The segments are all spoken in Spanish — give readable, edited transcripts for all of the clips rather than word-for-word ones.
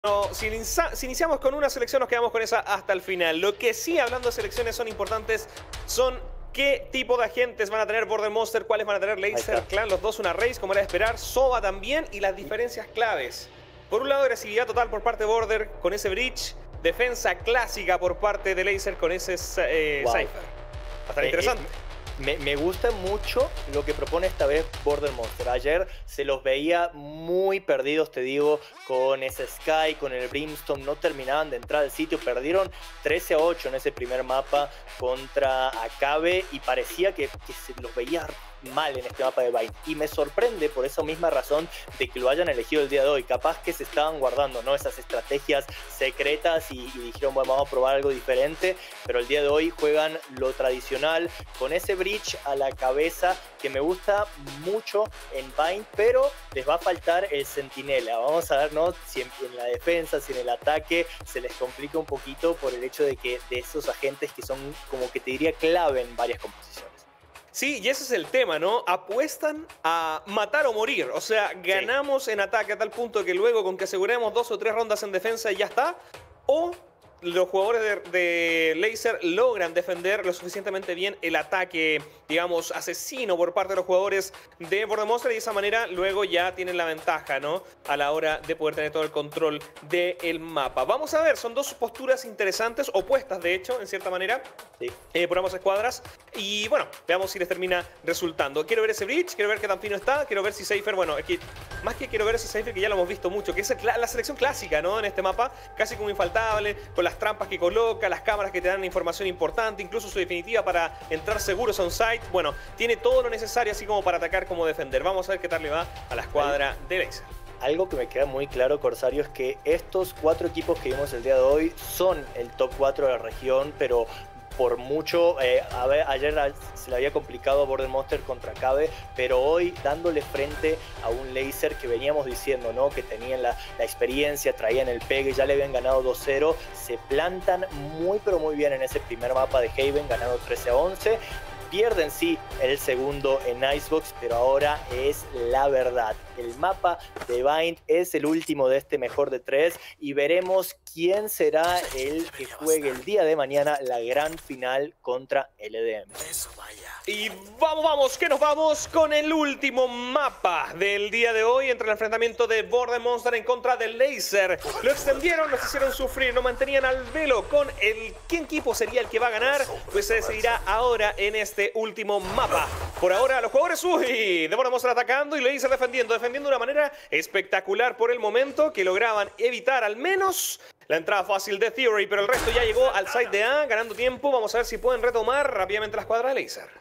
No, si iniciamos con una selección, nos quedamos con esa hasta el final. Lo que sí, hablando de selecciones, son importantes, son qué tipo de agentes van a tener Border Monster, cuáles van a tener Laser Clan, los dos una race, como era de esperar, Sova también, y las diferencias claves. Por un lado, agresividad total por parte de Border con ese Breach, defensa clásica por parte de Laser con ese Cypher. Bastante interesante. Me gusta mucho lo que propone esta vez Border Monster. Ayer se los veía muy perdidos, te digo, con ese Sky, con el Brimstone. No terminaban de entrar al sitio. Perdieron 13-8 en ese primer mapa contra Acabe y parecía que se los veía mal en este mapa de Vayne. Y me sorprende por esa misma razón de que lo hayan elegido el día de hoy. Capaz que se estaban guardando, ¿no?, esas estrategias secretas y dijeron, bueno, vamos a probar algo diferente. Pero el día de hoy juegan lo tradicional con ese Breach a la cabeza que me gusta mucho en Vayne, pero les va a faltar el Centinela. Vamos a ver, ¿no?, si en la defensa, si en el ataque se les complica un poquito por el hecho de que de esos agentes que son, como que te diría, clave en varias composiciones. Sí, y ese es el tema, ¿no? Apuestan a matar o morir. O sea, ganamos en ataque a tal punto que luego con que aseguremos 2 o 3 rondas en defensa y ya está. O los jugadores de Laser logran defender lo suficientemente bien el ataque, digamos, asesino por parte de los jugadores de Border Monster, y de esa manera luego ya tienen la ventaja, ¿no?, a la hora de poder tener todo el control del mapa. Vamos a ver, son dos posturas interesantes, opuestas de hecho, en cierta manera, por ambas escuadras. Y bueno, veamos si les termina resultando. Quiero ver ese Breach, quiero ver qué tan fino está, quiero ver si Cypher, bueno, es que más que quiero ver ese Cypher, que ya lo hemos visto mucho, que es la selección clásica, ¿no?, en este mapa, casi como infaltable, con las trampas que coloca, las cámaras que te dan información importante, incluso su definitiva para entrar seguros on site. Bueno, tiene todo lo necesario así como para atacar como defender. Vamos a ver qué tal le va a la escuadra de Laser. Algo que me queda muy claro, Corsario, es que estos 4 equipos que vimos el día de hoy son el top 4 de la región, pero por mucho. Ayer se le había complicado a Border Monster contra Acabe, pero hoy dándole frente a un Laser que veníamos diciendo, ¿no?, que tenían la experiencia, traían el pegue, ya le habían ganado 2-0, se plantan muy pero muy bien en ese primer mapa de Haven, ganando 13-11. Pierden sí el segundo en Icebox, pero ahora es la verdad. El mapa de Vayne es el último de este mejor de 3 y veremos quién será el que juegue el día de mañana la gran final contra LDM. Y vamos, que nos vamos con el último mapa del día de hoy entre el enfrentamiento de Border Monster en contra de Laser. Lo extendieron, nos hicieron sufrir, nos mantenían al velo con el qué equipo sería el que va a ganar, pues se decidirá ahora en este último mapa. Por ahora los jugadores de Border Monster atacando y Laser defendiendo de una manera espectacular por el momento, que lograban evitar al menos la entrada fácil de Theory, pero el resto ya llegó al site de A, ganando tiempo. Vamos a ver si pueden retomar rápidamente la escuadra de Laser.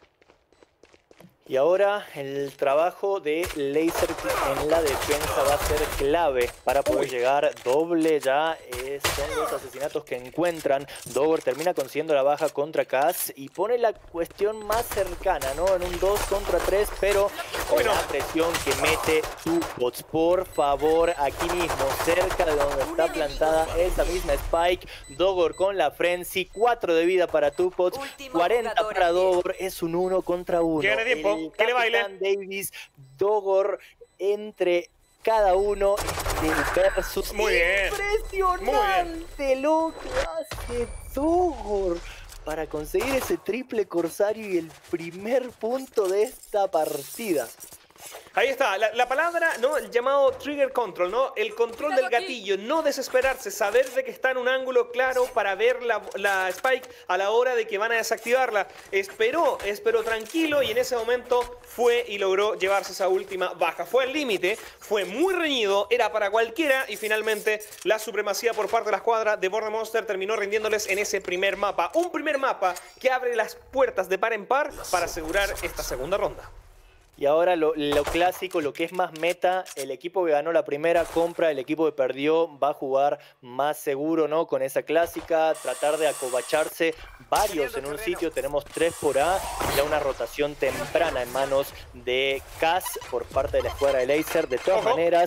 Y ahora el trabajo de Laser en la defensa va a ser clave para poder llegar doble. Ya son los asesinatos que encuentran. Dogger termina consiguiendo la baja contra Kaz y pone la cuestión más cercana, ¿no?, en un 2 contra 3, pero con la presión que mete Tupots. Por favor, aquí mismo, cerca de donde está plantada esa misma Spike. Dogger con la Frenzy, 4 de vida para Tupots, 40 para Dogger, es un 1 contra 1. Que gane tiempo. Que le baile. Davis, Dogger entre cada uno versus. Muy bien. Impresionante lo que hace Dogger para conseguir ese triple Corsario y el primer punto de esta partida. Ahí está, la palabra, ¿no?, el llamado trigger control, ¿no?, el control del gatillo, no desesperarse, saber de que está en un ángulo claro para ver la Spike a la hora de que van a desactivarla. Esperó tranquilo y en ese momento fue y logró llevarse esa última baja. Fue al límite, fue muy reñido, era para cualquiera y finalmente la supremacía por parte de la escuadra de Border Monster terminó rindiéndoles en ese primer mapa. Un primer mapa que abre las puertas de par en par para asegurar esta segunda ronda. Y ahora lo clásico, lo que es más meta, el equipo que ganó la primera compra, el equipo que perdió va a jugar más seguro, ¿no?, con esa clásica, tratar de acobacharse varios en un sitio. Tenemos 3 por A, ya una rotación temprana en manos de Kaz por parte de la escuadra de Laser. De todas maneras,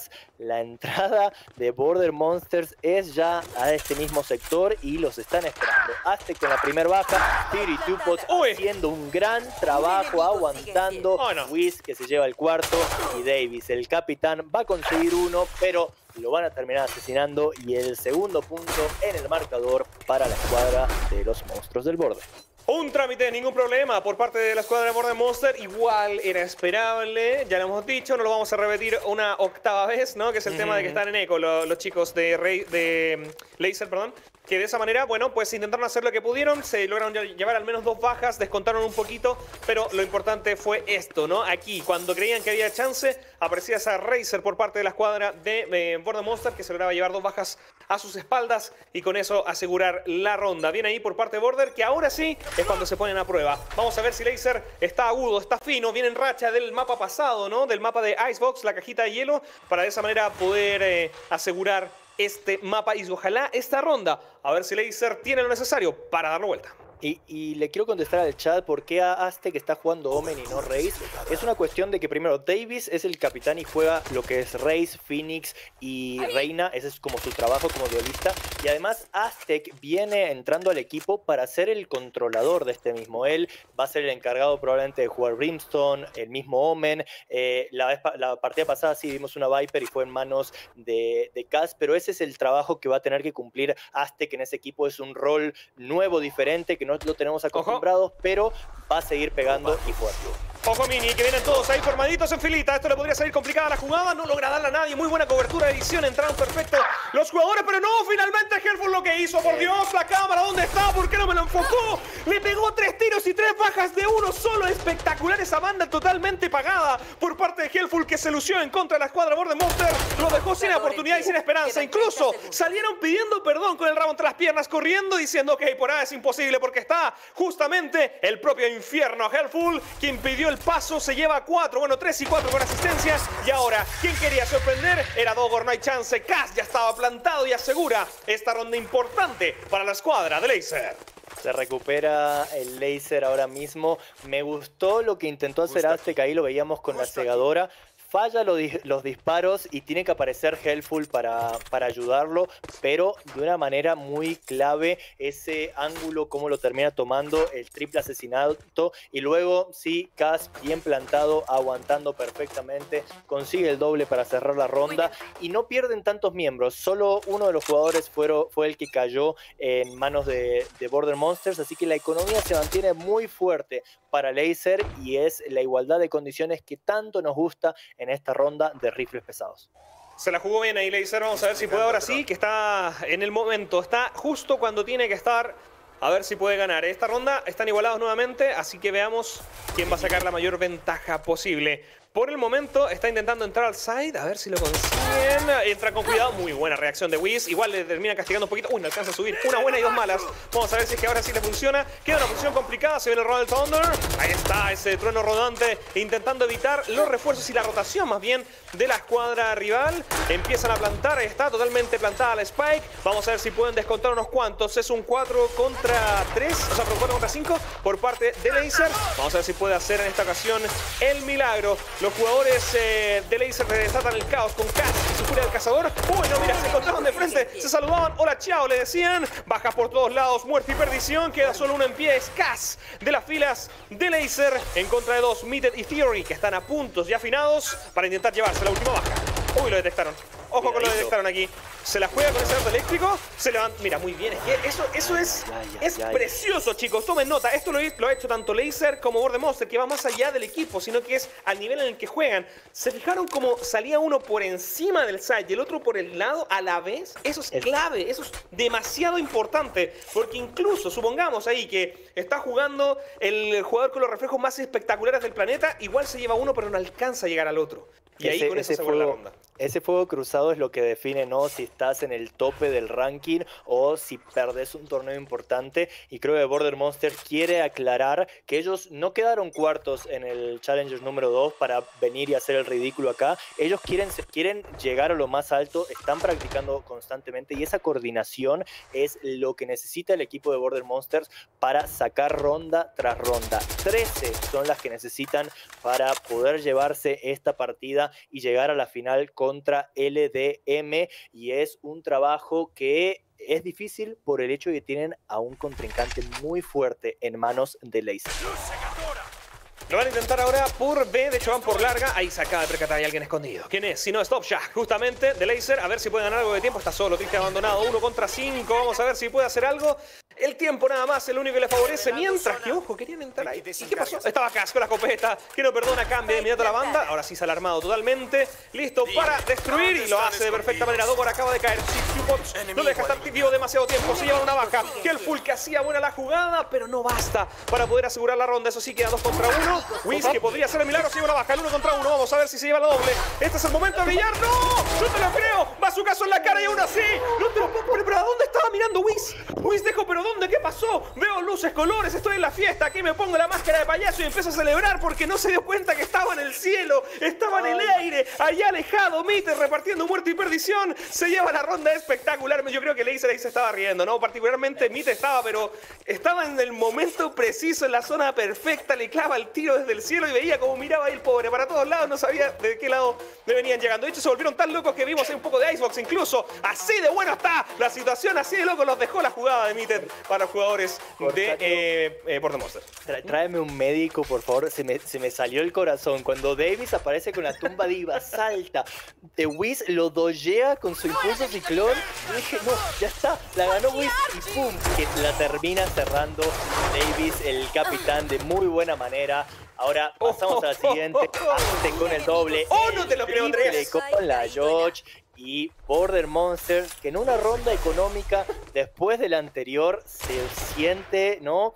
la entrada de Border Monsters es ya a este mismo sector y los están esperando. Aztec con la primera baja, Theory Tupots haciendo un gran trabajo, aguantando. Wiz que se lleva el cuarto y Davis, el capitán, va a conseguir uno, pero lo van a terminar asesinando y el segundo punto en el marcador para la escuadra de los monstruos del borde. Un trámite, ningún problema por parte de la escuadra de Border Monster. Igual era esperable, ya lo hemos dicho, no lo vamos a repetir una octava vez, ¿no? Que es el tema de que están en eco los chicos de Laser, perdón. Que de esa manera, bueno, pues intentaron hacer lo que pudieron, se lograron llevar al menos 2 bajas, descontaron un poquito, pero lo importante fue esto, ¿no? Aquí, cuando creían que había chance, aparecía esa Razer por parte de la escuadra de Border Monster, que se lograba llevar 2 bajas a sus espaldas y con eso asegurar la ronda. Bien ahí por parte de Border, que ahora sí es cuando se ponen a prueba. Vamos a ver si Laser está agudo, está fino, viene en racha del mapa pasado, ¿no? Del mapa de Icebox, la cajita de hielo, para de esa manera poder asegurar este mapa y ojalá esta ronda. A ver si Laser tiene lo necesario para darlo vuelta. Y le quiero contestar al chat por qué a Aztec está jugando Omen y no Raze. Es una cuestión de que primero Davis es el capitán y juega lo que es Raze, Phoenix y Reina. Ese es como su trabajo como duelista. Y además Aztec viene entrando al equipo para ser el controlador de este mismo. Él va a ser el encargado probablemente de jugar Brimstone, el mismo Omen. La partida pasada sí vimos una Viper y fue en manos de Cass, pero ese es el trabajo que va a tener que cumplir Aztec en ese equipo. Es un rol nuevo, diferente, que no lo tenemos acostumbrados, pero va a seguir pegando y fuerte. Ojo Mini, que vienen todos ahí formaditos en filita. Esto le podría salir complicada la jugada. No logra darle a nadie. Muy buena cobertura de edición. Entraron perfecto los jugadores, pero no, finalmente Helful lo que hizo. Por Dios, la cámara, ¿dónde está? ¿Por qué no me lo enfocó? Le pegó 3 tiros y 3 bajas de uno solo. Espectacular esa banda totalmente pagada por parte de Helful, que se lució en contra de la escuadra Border Monster. Lo dejó sin oportunidad y sin esperanza. Incluso salieron pidiendo perdón con el rabo entre las piernas, corriendo, diciendo que por ahí es imposible porque está justamente el propio infierno. Helful, quien pidió el paso, se lleva 4, bueno, 3 y 4 con asistencias. Y ahora, ¿quién quería sorprender? Era Dogor, no hay chance. Cass ya estaba plantado y asegura esta ronda importante para la escuadra de Laser. Se recupera el Laser ahora mismo. Me gustó lo que intentó hacer Aztec, ahí lo veíamos con la cegadora. Falla los disparos y tiene que aparecer Helful para ayudarlo, pero de una manera muy clave. Ese ángulo, cómo lo termina tomando, el triple asesinato. Y luego, sí, Cass bien plantado, aguantando perfectamente. Consigue el doble para cerrar la ronda. Y no pierden tantos miembros. Solo uno de los jugadores fue el que cayó en manos de Border Monsters. Así que la economía se mantiene muy fuerte para Laser y es la igualdad de condiciones que tanto nos gusta en esta ronda de rifles pesados. Se la jugó bien ahí Laser, vamos a ver si puede ahora sí, que está en el momento, está justo cuando tiene que estar, a ver si puede ganar. Esta ronda están igualados nuevamente, así que veamos quién va a sacar la mayor ventaja posible. Por el momento está intentando entrar al side, a ver si lo consiguen. Entra con cuidado, muy buena reacción de Wiz. Igual le termina castigando un poquito. Uy, no alcanza a subir. Una buena y 2 malas. Vamos a ver si es que ahora sí le funciona. Queda una posición complicada, se viene el Royal Thunder. Ahí está ese trueno rodante intentando evitar los refuerzos y la rotación más bien de la escuadra rival. Empiezan a plantar, ahí está totalmente plantada la Spike. Vamos a ver si pueden descontar unos cuantos. Es un 4 contra 3, o sea, 4 contra 5 por parte de Laser. Vamos a ver si puede hacer en esta ocasión el milagro. Los jugadores de Laser desatan el caos con Cass y su furia del cazador. Uy, no, mira, se encontraban de frente, se saludaban. Hola, chao, le decían. Baja por todos lados, muerte y perdición. Queda solo uno en pie, es Cass de las filas de Laser en contra de 2, Meted y Theory, que están a puntos y afinados para intentar llevarse la última baja. Uy, lo detectaron. Ojo con lo que detectaron aquí. Se la juega con ese auto eléctrico. Se levanta. Mira, muy bien. Es que eso es precioso, chicos. Tomen nota. Esto lo ha hecho tanto Laser como Border Monster, que va más allá del equipo, sino que es al nivel en el que juegan. ¿Se fijaron cómo salía uno por encima del side y el otro por el lado a la vez? Eso es clave. Eso es demasiado importante. Porque incluso, supongamos ahí que está jugando el jugador con los reflejos más espectaculares del planeta, igual se lleva uno, pero no alcanza a llegar al otro. Y ahí con eso se vuelve la ronda. Ese fuego cruzado es lo que define, ¿no? Si estás en el tope del ranking o si perdés un torneo importante. Y creo que Border Monster quiere aclarar que ellos no quedaron cuartos en el Challengers número 2 para venir y hacer el ridículo acá. Ellos quieren llegar a lo más alto, están practicando constantemente y esa coordinación es lo que necesita el equipo de Border Monsters para sacar ronda tras ronda. 13 son las que necesitan para poder llevarse esta partida rápida y llegar a la final contra LDM, y es un trabajo que es difícil por el hecho de que tienen a un contrincante muy fuerte en manos de Laser. Lo van a intentar ahora por B, de hecho van por larga. Ahí se acaba de percatar, hay alguien escondido. ¿Quién es? Si no, Stop Shaq, justamente, de Laser. A ver si puede ganar algo de tiempo. Está solo, triste abandonado. 1 contra 5. Vamos a ver si puede hacer algo. El tiempo nada más, el único que le favorece. Mientras que, ojo, querían entrar ahí. ¿Y qué pasó? Estaba Cas con la escopeta. Que no perdona, cambia de inmediato la banda. Ahora sí se ha alarmado totalmente. Listo para destruir. Y lo hace de perfecta manera. Dogor acaba de caer. No le deja estar vivo demasiado tiempo. Se lleva una baja. Que el full que hacía buena la jugada, pero no basta para poder asegurar la ronda. Eso sí, queda 2 contra 1. Wiz, que podría ser el milagro, se lleva una baja. El 1 contra 1. Vamos a ver si se lleva la doble. Este es el momento de brillar. ¡No! ¡Yo te lo creo! Va su caso en la cara y aún así. No te lo puedo poner. ¿Pero a dónde estaba mirando Wiz? Wiz dijo, ¿pero dónde? ¿Qué pasó? Veo luces, colores, estoy en la fiesta. Aquí me pongo la máscara de payaso y empiezo a celebrar porque no se dio cuenta que estaba en el cielo, estaba en el aire, allá alejado. Mitter repartiendo muerte y perdición. Se lleva la ronda espectacular. Yo creo que Laser ahí se estaba riendo, ¿no? Particularmente Mitter estaba, pero estaba en el momento preciso, en la zona perfecta. Le clava el tiro desde el cielo y veía cómo miraba ahí el pobre. Para todos lados, no sabía de qué lado le venían llegando. De hecho, se volvieron tan locos que vimos ahí un poco de Icebox incluso. Así de buena está la situación, así de loco los dejó la jugada de Mitter para jugadores de Border Monster. Tráeme un médico, por favor. Se me salió el corazón. Cuando Davis aparece con la tumba diva, salta. The Wiz lo dojea con su impulso ciclón. Y dije, no, ya está. La ganó Wiz y pum, que la termina cerrando Davis, el capitán, de muy buena manera. Ahora pasamos a la siguiente. Aztec con el doble. No te lo creo, Andrés. Con la George. Y Border Monster, que en una ronda económica después de la anterior se siente, ¿no?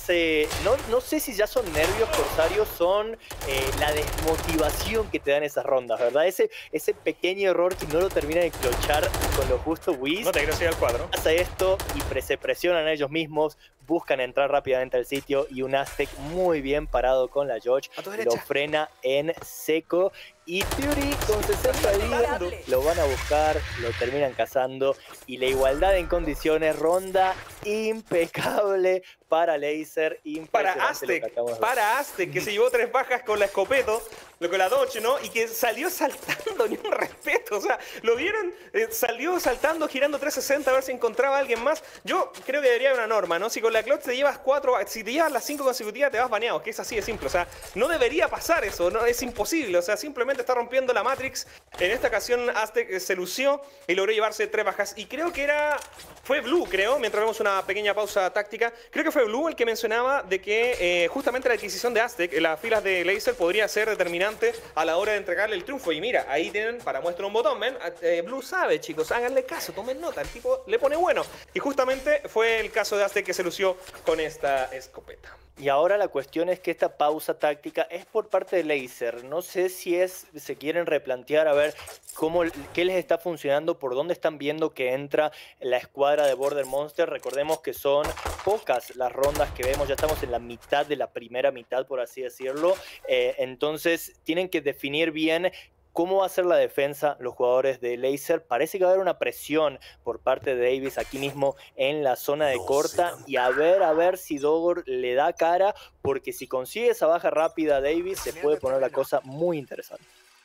No sé si ya son nervios corsarios, son la desmotivación que te dan esas rondas, ¿verdad? Ese pequeño error que no lo termina de clochar con lo justo Wiz. No te quiero seguir al cuadro. Pasa esto y se presionan a ellos mismos, buscan entrar rápidamente al sitio y un Aztec muy bien parado con la George lo frena en seco. Y Fury con 60 de vida lo van a buscar, lo terminan cazando y la igualdad en condiciones, ronda impecable para Laser, para Aztec, que se llevó 3 bajas con la escopeto, con la Dodge, ¿no? Y que salió saltando, ni un respeto, o sea, ¿lo vieron? Salió saltando, girando 360 a ver si encontraba a alguien más. Yo creo que debería haber una norma, ¿no? Si con la clutch te llevas 4, si te llevas las 5 consecutivas te vas baneado, que es así de simple, o sea, no debería pasar eso, no es imposible, o sea, simplemente está rompiendo la Matrix. En esta ocasión Aztec se lució y logró llevarse 3 bajas, y creo que fue Blue, creo, mientras vemos una pequeña pausa táctica, creo que fue Blue el que mencionaba de que justamente la adquisición de Aztec en las filas de Laser podría ser determinante a la hora de entregarle el triunfo. Y mira, ahí tienen para muestra un botón, ¿ven? Blue sabe, chicos, háganle caso, tomen nota, el tipo le pone bueno. Y justamente fue el caso de Aztec que se lució con esta escopeta. Y ahora la cuestión es que esta pausa táctica es por parte de Laser. No sé si se quieren replantear a ver qué les está funcionando, por dónde están viendo que entra la escuadra de Border Monster. Recordemos que son pocas las rondas que vemos, ya estamos en la mitad de la primera mitad, por así decirlo. Entonces tienen que definir bien cómo va a ser la defensa los jugadores de Laser. Parece que va a haber una presión por parte de Davis aquí mismo en la zona de corta. Y a ver si Dogor le da cara, porque si consigue esa baja rápida a Davis, se puede poner la cosa muy interesante.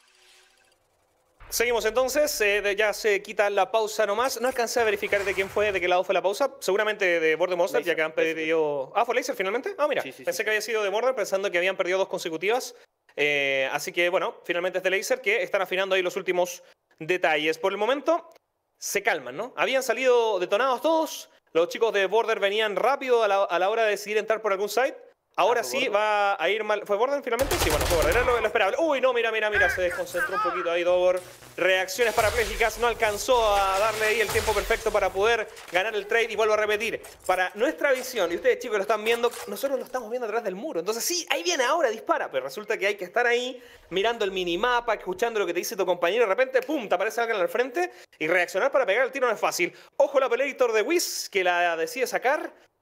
Seguimos entonces, ya se quita la pausa nomás. No alcancé a verificar de quién fue, de qué lado fue la pausa. Seguramente de Border Monster, ya que han perdido... ¿fue Laser finalmente? Mira, sí, pensé que había sido de Border, pensando que habían perdido 2 consecutivas. Así que bueno, finalmente es de Laser, que están afinando ahí los últimos detalles. Por el momento se calman, ¿no? Habían salido detonados todos. Los chicos de Border venían rápido a la hora de decidir entrar por algún site. Ahora sí va a ir mal. ¿Fue Border finalmente? Sí, bueno, fue Border. Era lo esperable. Uy, no, mira. Se desconcentró un poquito ahí Dogor. Reacciones parapléjicas. No alcanzó a darle ahí el tiempo perfecto para poder ganar el trade. Y vuelvo a repetir. Para nuestra visión, y ustedes chicos lo están viendo, nosotros lo estamos viendo atrás del muro. Entonces sí, ahí viene ahora, dispara. Pero resulta que hay que estar ahí mirando el minimapa, escuchando lo que te dice tu compañero. De repente, pum, te aparece alguien al frente. Y reaccionar para pegar el tiro no es fácil. Ojo la Pelator de Wiz, que la decide sacar.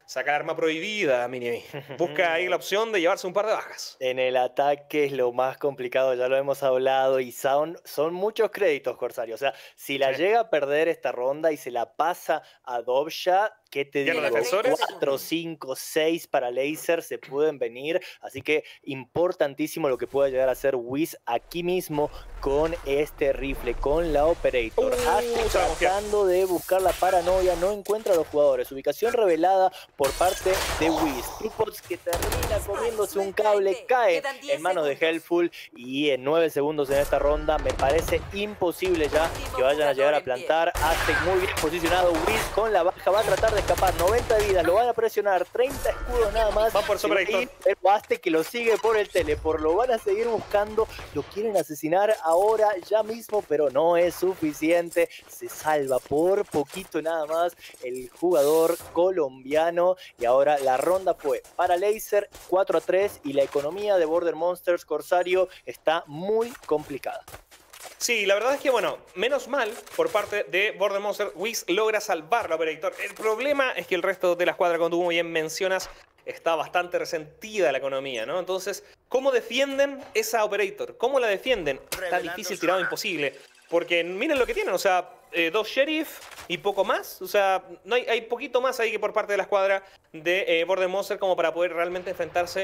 Saca el arma prohibida, Mini. Busca ahí la opción de llevarse un par de bajas. En el ataque es lo más complicado, ya lo hemos hablado, y son muchos créditos, Corsario. O sea, si la llega a perder esta ronda y se la pasa a Dobja, ¿qué te digo? 4, 5, 6 para Laser se pueden venir, así que importantísimo lo que pueda llegar a hacer Wiz aquí mismo con este rifle, con la Operator. Tratando de buscar la paranoia, no encuentra a los jugadores. Ubicación revelada por parte de Wiz. Trupots que termina comiéndose un cable, cae en manos de Helpful, y en 9 segundos en esta ronda me parece imposible ya que vayan a llegar a plantar. Aztec muy bien posicionado, Wiz con la baja, va a tratar de escapar, 90 de vida, lo van a presionar, 30 escudos nada más. Va por Operator. Pero Aztec que lo sigue por el teleport, lo van a seguir buscando, lo quieren asesinar ahora, ya mismo, pero no es suficiente. Se salva por poquito nada más el jugador colombiano, y ahora la ronda fue para Laser, 4-3, y la economía de Border Monsters, Corsario, está muy complicada. Sí, la verdad es que, bueno, menos mal por parte de Border Monsters, Wiz logra salvar la Operator. El problema es que el resto de la escuadra, como tú muy bien mencionas, está bastante resentida la economía, ¿no? Entonces, ¿cómo defienden esa Operator? ¿Cómo la defienden? Está difícil, tirado, imposible. Porque miren lo que tienen, o sea, 2 Sheriff y poco más. O sea, no hay poquito más ahí que por parte de la escuadra de Border Monster como para poder realmente enfrentarse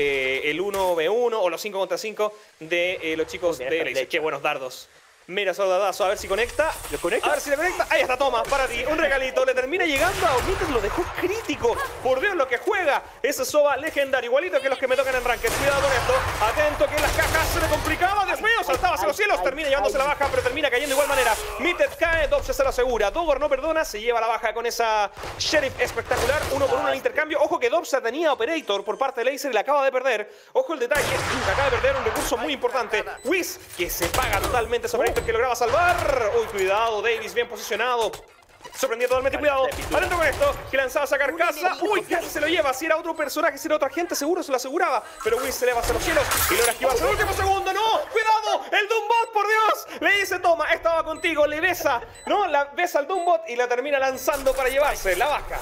el 1v1 o los 5 contra 5 de los chicos de Laser. Qué buenos dardos. Mira, soldadazo, a ver si conecta. ¿Lo conecta? A ver si le conecta. Ahí está, toma, para ti. Un regalito. Le termina llegando a Omites, lo dejó crítico. Por Dios, lo que juega. Ese Soba legendario, igualito que los que me tocan en Ranked. Cuidado con esto. Atento que en las cajas se le complicaba. Dios mío, saltaba hacia los cielos. Termina llevándose la baja, pero termina cayendo de igual manera. Mited cae, Dobja se lo asegura. Dogor no perdona, se lleva la baja con esa Sheriff espectacular. 1 por 1 en intercambio. Ojo que Dobja tenía Operator por parte de Laser y la acaba de perder. Ojo el detalle. Acaba de perder un recurso muy importante. Wiz, que se paga totalmente ese Operator que lograba salvar. Uy, cuidado, Davis bien posicionado. Sorprendido totalmente, cuidado. Adentro con esto, que lanzaba esa carcasa. Uy, casi se lo lleva. Si era otro personaje, si era otra gente, seguro se lo aseguraba. Pero Wiz se eleva hacia los cielos y logra esquivarse el último segundo. ¡No! ¡Cuidado! ¡El Doombot, por Dios! Le dice, toma, estaba contigo. Le besa, ¿no? La besa al Doombot y la termina lanzando para llevarse la baja.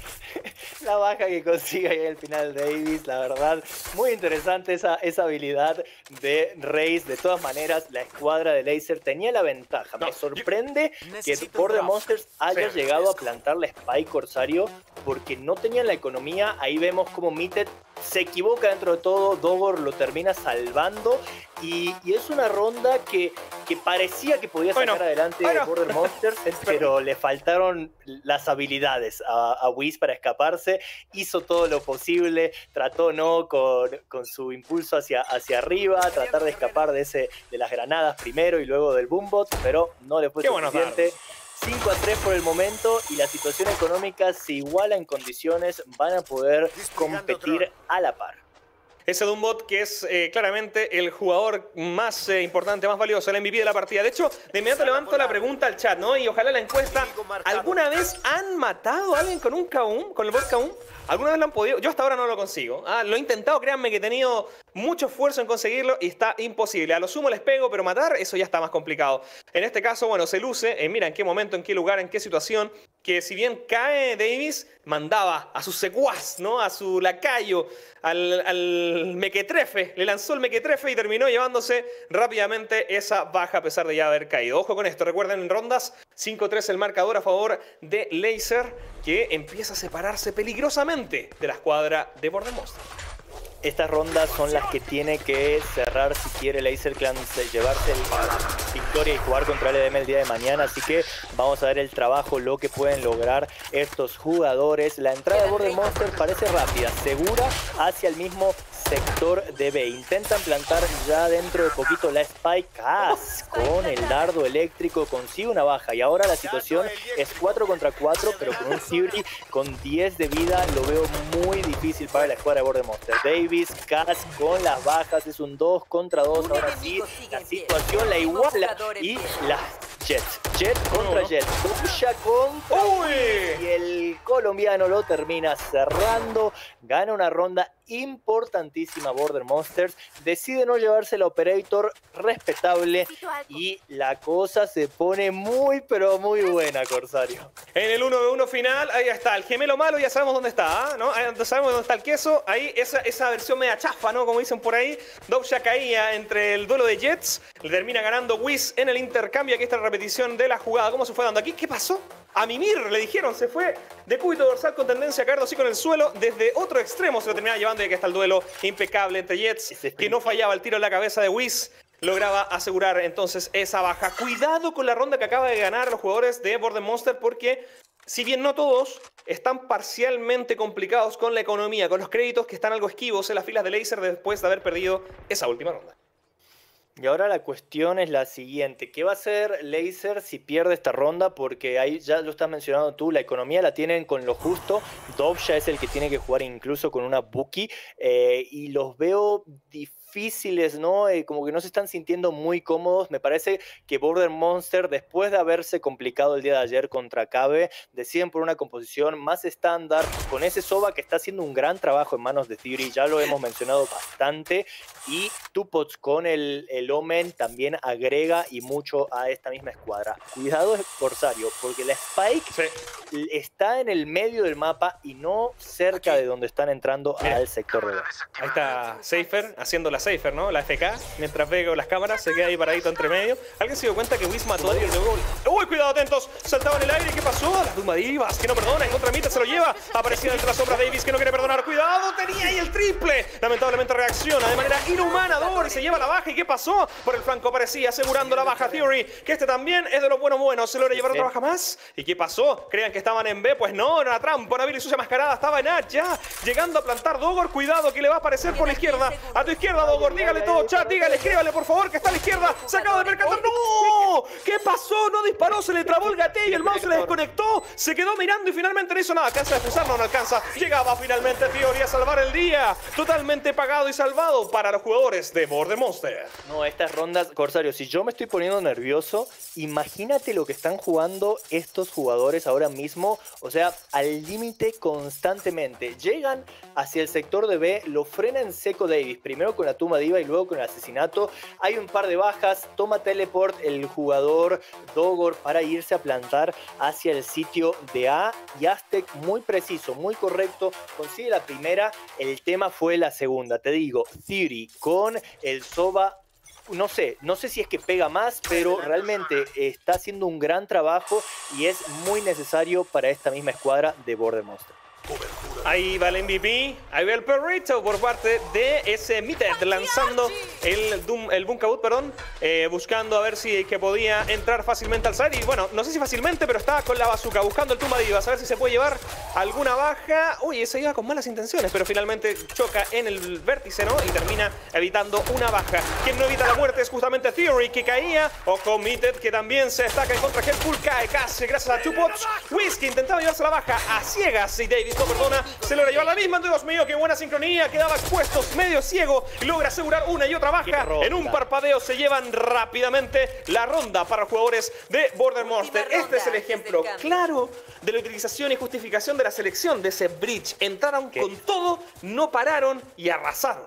La baja que consigue ahí al final Davis, la verdad, muy interesante esa habilidad de Raze. De todas maneras, la escuadra de Laser tenía la ventaja. Me sorprende que Border Monsters haya llegado a plantar la Spike, Corsario, porque no tenían la economía. Ahí vemos como Mited se equivoca dentro de todo, Dogor lo termina salvando, y es una ronda que parecía que podía sacar adelante Border Monsters, pero le faltaron las habilidades a Wiz para escaparse. Hizo todo lo posible, trató con su impulso hacia arriba, tratar de escapar de las granadas primero y luego del Boombot, pero no le fue suficiente. 5-3 por el momento, y la situación económica se iguala en condiciones, van a poder competir a la par. Ese Doombot que es claramente el jugador más importante, más valioso, el MVP de la partida. De hecho, de inmediato levanto la pregunta al chat, ¿no? Y ojalá la encuesta. ¿Alguna vez han matado a alguien con un K1, con el bot K1? ¿Alguna vez lo han podido? Yo hasta ahora no lo consigo. Lo he intentado, créanme que he tenido mucho esfuerzo en conseguirlo y está imposible. A lo sumo les pego, pero matar, eso ya está más complicado. En este caso, bueno, se luce, mira en qué momento, en qué lugar, en qué situación, que si bien cae Davis, mandaba a su secuaz, ¿no? A su lacayo, al mequetrefe. Le lanzó el mequetrefe y terminó llevándose rápidamente esa baja a pesar de ya haber caído. Ojo con esto, recuerden en rondas 5-3 el marcador a favor de Laser, que empieza a separarse peligrosamente de la escuadra de Border Monsters. Estas rondas son las que tiene que cerrar si quiere Laser Clan llevarse la victoria y jugar contra el EDM el día de mañana. Así que vamos a ver el trabajo, lo que pueden lograr estos jugadores. La entrada de Border Monsters parece rápida, segura hacia el mismo sector de B. Intentan plantar ya dentro de poquito la Spike. Cas con el dardo eléctrico consigue una baja, y ahora la situación es 4 contra 4, pero con un Fury con 10 de vida lo veo muy difícil para la escuadra de Border Monsters. Davis, Cas con las bajas, es un 2 contra 2. Ahora sí, la situación la iguala, y las Jet contra Jet, Dobja contra y el colombiano lo termina cerrando, gana una ronda importantísima Border Monsters, decide no llevarse la Operator, respetable, y la cosa se pone muy pero muy buena, Corsario. En el 1v1 final, ahí está, el gemelo malo, ya sabemos dónde está, ¿no? Sabemos dónde está el queso, ahí esa versión media chafa, ¿no? Como dicen por ahí, Dobja caía entre el duelo de Jets, le termina ganando Wiz en el intercambio. Aquí está la repetición de la jugada, cómo se fue dando aquí, ¿qué pasó? A Mimir le dijeron, se fue de cúbito dorsal con tendencia a caer así con el suelo, desde otro extremo se lo terminaba llevando, y aquí está el duelo impecable entre Jets, que no fallaba el tiro en la cabeza de Wiz. Lograba asegurar entonces esa baja. Cuidado con la ronda que acaba de ganar los jugadores de Border Monster, porque si bien no todos, están parcialmente complicados con la economía, con los créditos que están algo esquivos en las filas de Laser después de haber perdido esa última ronda. Y ahora la cuestión es la siguiente, ¿qué va a hacer Laser si pierde esta ronda? Porque ahí ya lo estás mencionando tú, la economía la tienen con lo justo, Dobja es el que tiene que jugar incluso con una Buki, y los veo difíciles, ¿no? Como que no se están sintiendo muy cómodos. Me parece que Border Monster, después de haberse complicado el día de ayer contra Cabe, deciden por una composición más estándar, con ese Soba que está haciendo un gran trabajo en manos de Theory, ya lo hemos mencionado bastante, y Tupots con el Omen también agrega y mucho a esta misma escuadra. Cuidado, Corsario, porque la Spike está en el medio del mapa y no cerca de donde están entrando al sector de B. Ahí está Seifer haciendo la Seifer, ¿no? La FK, mientras ve con las cámaras, se queda ahí paradito entre medio. ¿Alguien se dio cuenta que Wiz mató a Darius de gol? ¡Uy, cuidado, atentos! Saltaba en el aire, ¿qué pasó? La tumba Divas, que no perdona, en contra Mita se lo lleva. Aparecía entre las sombras Davis, que no quiere perdonar. ¡Cuidado! Tenía ahí el triple. Lamentablemente reacciona de manera inhumana Dor y se lleva la baja. ¿Y qué pasó? Por el flanco aparecía asegurando la baja Theory, que este también es de los buenos. ¿Se logra llevar otra baja más? ¿Y qué pasó? ¿Creían que estaban en B? Pues no, era una trampa. Una vil y sucia mascarada estaba en A ya, llegando a plantar Dogor. Cuidado que le va a aparecer por la izquierda. A tu izquierda, Dogor, dígale todo, chat, dígale, escríbale por favor que está a la izquierda. Se acaba de percatar. ¡No! ¿Qué pasó? No disparó, se le trabó el gatillo, el mouse se le desconectó, se quedó mirando y finalmente no hizo nada. ¿Alcanza a defusar? No alcanza. Llegaba finalmente Theory a salvar el día. Totalmente pagado y salvado para los jugadores de Border Monster. No, estas rondas, Corsario, si yo me estoy poniendo nervioso, imagínate lo que están jugando estos jugadores ahora mismo. O sea, al límite constantemente. Llegan hacia el sector de B, lo frena en seco Davis, primero con la tumba Diva y luego con el asesinato. Hay un par de bajas, toma teleport el jugador Dogor para irse a plantar hacia el sitio de A, y Aztec muy preciso, muy correcto, consigue la primera. El tema fue la segunda, te digo, Theory con el Soba. No sé si es que pega más, pero realmente está haciendo un gran trabajo y es muy necesario para esta misma escuadra de Border Monster. Ahí va el MVP, ahí va el perrito por parte de ese Mited, lanzando el Bunkaboot, perdón, buscando a ver si que podía entrar fácilmente al site. Y bueno, no sé si fácilmente, pero estaba con la bazooka buscando el Tumba Divas, a ver si se puede llevar alguna baja. Uy, ese iba con malas intenciones, pero finalmente choca en el vértice, ¿no? Y termina evitando una baja. Quien no evita la muerte es justamente Theory, que caía. Ojo, Mited, que también se destaca en contra Hellpool, cae casi gracias a Tupots. Wiz, que intentaba llevarse la baja a ciegas y Davis no perdona. Se logra llevar la misma. Dios mío, qué buena sincronía. Quedaba expuesto, medio ciego, y logra asegurar una y otra baja. En un parpadeo se llevan rápidamente la ronda para los jugadores de Border Monster. Este es el ejemplo claro de la utilización y justificación de la selección de ese bridge. Entraron con todo, no pararon y arrasaron.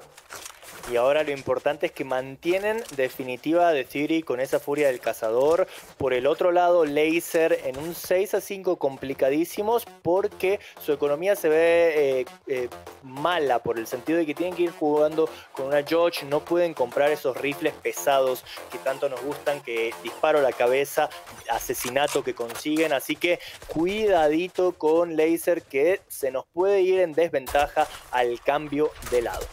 Y ahora lo importante es que mantienen definitiva de Theory con esa furia del cazador. Por el otro lado, Laser en un 6-5 complicadísimos, porque su economía se ve mala, por el sentido de que tienen que ir jugando con una George. No pueden comprar esos rifles pesados que tanto nos gustan, que disparo a la cabeza, asesinato que consiguen. Así que cuidadito con Laser, que se nos puede ir en desventaja al cambio de lado.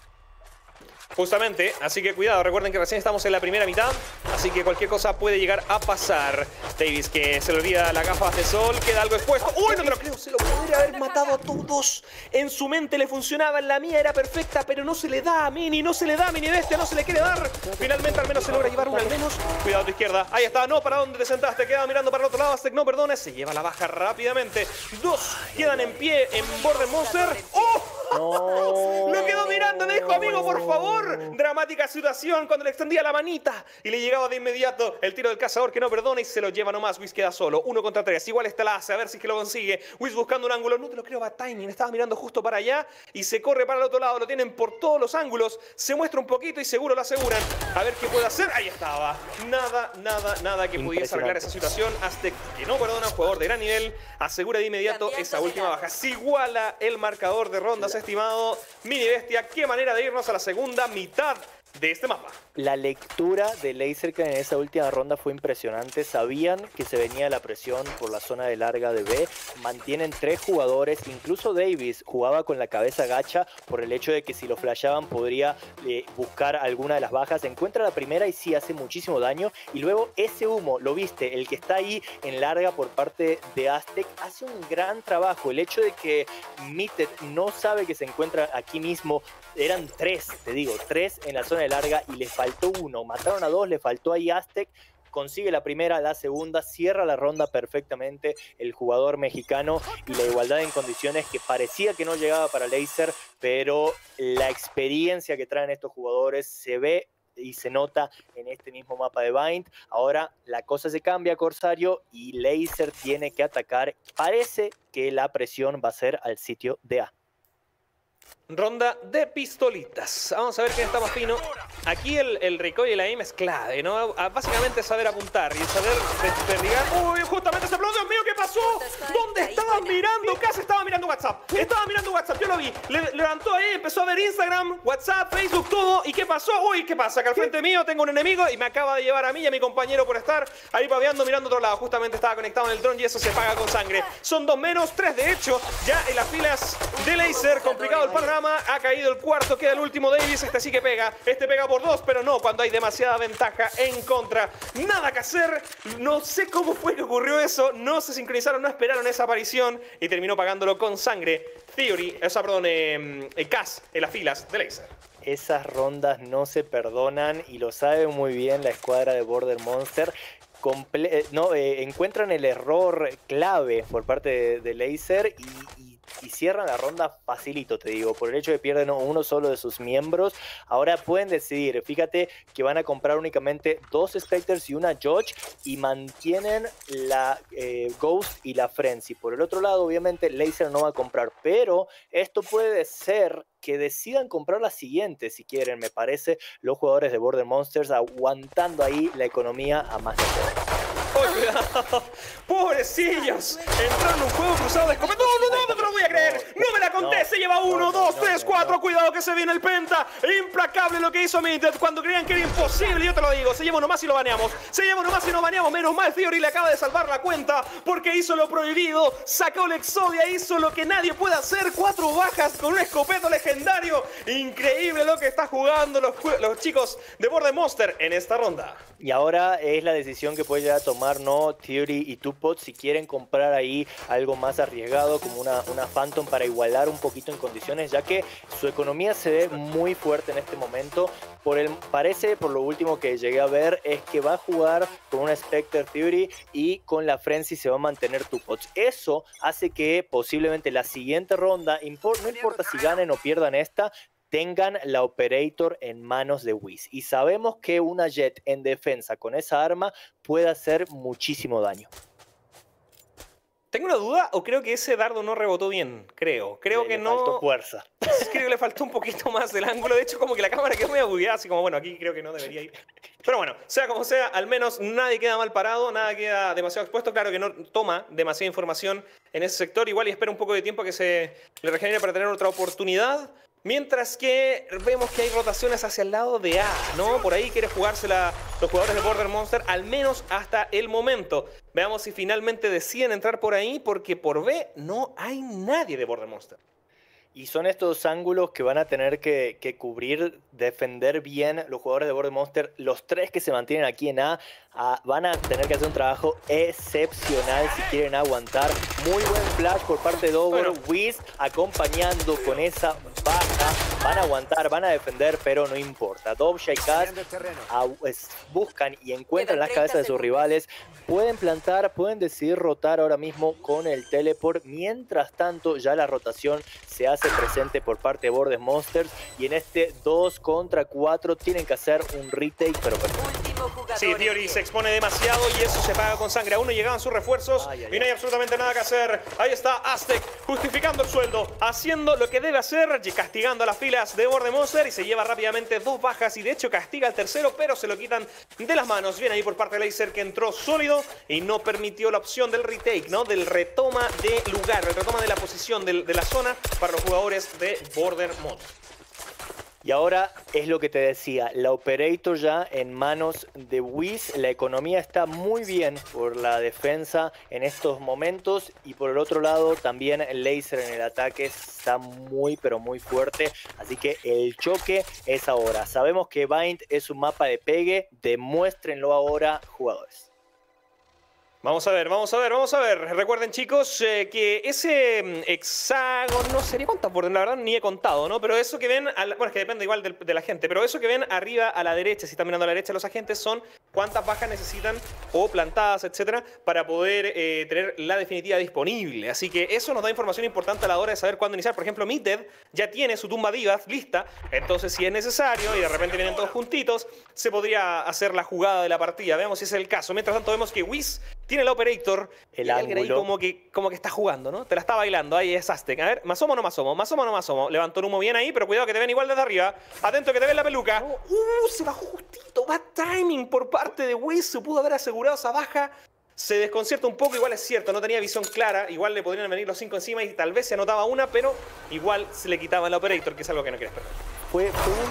Justamente, así que cuidado, recuerden que recién estamos en la primera mitad, así que cualquier cosa puede llegar a pasar. Davis, que se le olvida las gafas de sol, queda algo expuesto. ¡Uy, no te lo creo! Se lo podría haber matado a todos. En su mente le funcionaba, en la mía era perfecta, pero no se le da a Mini, no se le da a Mini Bestia, no se le quiere dar. Finalmente al menos se logra llevar una al menos. Cuidado a tu izquierda, ahí está, no, ¿para dónde te sentaste? Queda mirando para el otro lado, Aztec no perdona, se lleva la baja rápidamente. Dos quedan en pie en Border Monster. ¡Oh! No. Lo quedó mirando, le dijo, amigo, por favor. Dramática situación cuando le extendía la manita y le llegaba de inmediato el tiro del cazador que no perdona y se lo lleva nomás. Whis queda solo, 1 contra 3. Igual está la hace, a ver si es que lo consigue. Whis buscando un ángulo, no te lo creo, va timing. Estaba mirando justo para allá y se corre para el otro lado. Lo tienen por todos los ángulos. Se muestra un poquito y seguro lo aseguran. A ver qué puede hacer. Ahí estaba. Nada que pudiese arreglar esa situación. Aztec, que no perdona, jugador de gran nivel, asegura de inmediato esa última baja. Se iguala el marcador de rondas, estimado Mini Bestia. Qué manera de irnos a la segunda mitad de este mapa. La lectura de Lasercam en esa última ronda fue impresionante. Sabían que se venía la presión por la zona de larga de B. Mantienen 3 jugadores. Incluso Davis jugaba con la cabeza gacha por el hecho de que si lo flasheaban podría buscar alguna de las bajas. Encuentra la primera y sí hace muchísimo daño. Y luego ese humo, lo viste, el que está ahí en larga por parte de Aztec, hace un gran trabajo. El hecho de que Mitted no sabe que se encuentra aquí mismo. Eran 3, te digo, 3 en la zona de larga y les faltó 1. Mataron a 2, le faltó ahí Aztec. Consigue la primera, la segunda, cierra la ronda perfectamente el jugador mexicano y la igualdad en condiciones que parecía que no llegaba para Laser, pero la experiencia que traen estos jugadores se ve y se nota en este mismo mapa de Bind. Ahora la cosa se cambia, Corsario, y Laser tiene que atacar. Parece que la presión va a ser al sitio de A. Ronda de pistolitas. Vamos a ver quién está más fino. Aquí el recoil y la aim es clave, ¿no? Básicamente saber apuntar y saber desperdigar. ¡Uy! Justamente se explotó. ¡Dios mío! ¿Qué pasó? ¿Dónde estaban mirando? Casi estaba mirando WhatsApp. Estaba mirando WhatsApp, yo lo vi. Levantó ahí, empezó a ver Instagram, WhatsApp, Facebook, todo. ¿Y qué pasó? ¡Uy! ¿Qué pasa? Que al frente mío tengo un enemigo y me acaba de llevar a mí y a mi compañero por estar ahí paveando, mirando a otro lado. Justamente estaba conectado en el dron y eso se paga con sangre. Son 2 menos, 3 de hecho. Ya en las filas de Laser. Complicado el panorama. Ha caído el cuarto, queda el último Davis. Este sí que pega. Este pega por 2, pero no cuando hay demasiada ventaja en contra. Nada que hacer. No sé cómo fue que ocurrió eso. No se sincronizaron, no esperaron esa aparición y terminó pagándolo con sangre. Theory, Cass en las filas de Laser. Esas rondas no se perdonan y lo sabe muy bien la escuadra de Border Monster. Encuentran el error clave por parte de Laser y cierran la ronda facilito, te digo, por el hecho de que pierden uno solo de sus miembros. Ahora pueden decidir, fíjate que van a comprar únicamente 2 Spectres y una Judge y mantienen la Ghost y la Frenzy. Por el otro lado, obviamente, Laser no va a comprar, pero esto puede ser que decidan comprar la siguiente, si quieren, me parece, los jugadores de Border Monsters aguantando ahí la economía a más de todo. ¡Oh, cuidado! ¡Pobrecillos! Entraron en un juego cruzado de escopeta. ¡No te lo voy a creer! ¡No me la conté! Se lleva 1, 2, 3, 4. ¡Cuidado que se viene el penta! ¡Implacable lo que hizo Mitted cuando creían que era imposible! Yo te lo digo, se lleva uno más y lo baneamos. Se lleva uno más y lo baneamos. Menos mal, Theory le acaba de salvar la cuenta porque hizo lo prohibido. Sacó el Exodia, hizo lo que nadie puede hacer. 4 bajas con un escopeto legendario. Increíble lo que está jugando los chicos de Border Monster en esta ronda. Y ahora es la decisión que puede llegar a tomar Theory y Tupot si quieren comprar ahí algo más arriesgado como una Phantom para igualar un poquito en condiciones, ya que su economía se ve muy fuerte en este momento. Parece, por lo último que llegué a ver, es que va a jugar con una Spectre Theory y con la Frenzy se va a mantener Tupot. Eso hace que posiblemente la siguiente ronda, no importa si ganen o pierdan esta, tengan la Operator en manos de Whis. Y sabemos que una Jet en defensa con esa arma puede hacer muchísimo daño. ¿Tengo una duda o creo que ese dardo no rebotó bien? Creo que no. Le faltó fuerza. Creo que le faltó un poquito más del ángulo. De hecho, como que la cámara quedó muy agujeada, así como, bueno, aquí creo que no debería ir. Pero bueno, sea como sea, al menos nadie queda mal parado, nada queda demasiado expuesto. Claro que no toma demasiada información en ese sector. Igual y espera un poco de tiempo que se le regenere para tener otra oportunidad. Mientras que vemos que hay rotaciones hacia el lado de A, ¿no? Por ahí quiere jugársela los jugadores de Border Monster, al menos hasta el momento. Veamos si finalmente deciden entrar por ahí, porque por B no hay nadie de Border Monster. Y son estos ángulos que van a tener que cubrir, defender bien los jugadores de Border Monster. Los 3 que se mantienen aquí en A van a tener que hacer un trabajo excepcional si quieren aguantar. Muy buen flash por parte de Dover. Whis acompañando con esa baja. Van a aguantar, van a defender, pero no importa. Dobsha y Kaz buscan y encuentran las cabezas de sus rivales. Pueden plantar, pueden decidir rotar ahora mismo con el teleport. Mientras tanto, ya la rotación se hace presente por parte de Border Monsters. Y en este 2 contra 4 tienen que hacer un retake, pero perfecto. Sí, Theory se expone demasiado y eso se paga con sangre. Aún no llegaban sus refuerzos y no hay absolutamente nada que hacer. Ahí está Aztec justificando el sueldo, haciendo lo que debe hacer, castigando a las filas de Border Monster y se lleva rápidamente 2 bajas y de hecho castiga al tercero, pero se lo quitan de las manos. Bien ahí por parte de Laser, que entró sólido y no permitió la opción del retake, ¿no? Del retoma de lugar, el retoma de la posición de la zona para los jugadores de Border Monster. Y ahora es lo que te decía, la Operator ya en manos de Wiz. La economía está muy bien por la defensa en estos momentos. Y por el otro lado también el Laser en el ataque está muy pero muy fuerte. Así que el choque es ahora. Sabemos que Bind es un mapa de pegue. Demuéstrenlo ahora, jugadores. Vamos a ver, vamos a ver, vamos a ver. Recuerden, chicos, que ese hexágono, no sería cuántas bordes, la verdad ni he contado, ¿no? Pero eso que ven, bueno, es que depende igual de la gente, pero eso que ven arriba a la derecha, si están mirando a la derecha los agentes, son cuántas bajas necesitan o plantadas, etcétera, para poder tener la definitiva disponible. Así que eso nos da información importante a la hora de saber cuándo iniciar. Por ejemplo, Meathead ya tiene su tumba divas lista, entonces si es necesario y de repente vienen todos juntitos, se podría hacer la jugada de la partida. Veamos si es el caso. Mientras tanto vemos que Wiz tiene el Operator, el ángulo ahí como que está jugando, ¿no? Te la está bailando, ahí es Aztec. A ver, más o no más o no más o. Levantó el humo bien ahí, pero cuidado que te ven igual desde arriba. Atento que te ven la peluca. Se bajó justito, bad timing por parte de Wiz. Se pudo haber asegurado esa baja. Se desconcierta un poco, igual es cierto, no tenía visión clara. Igual le podrían venir los 5 encima y tal vez se anotaba una, pero igual se le quitaba el Operator, que es algo que no quieres perder. Fue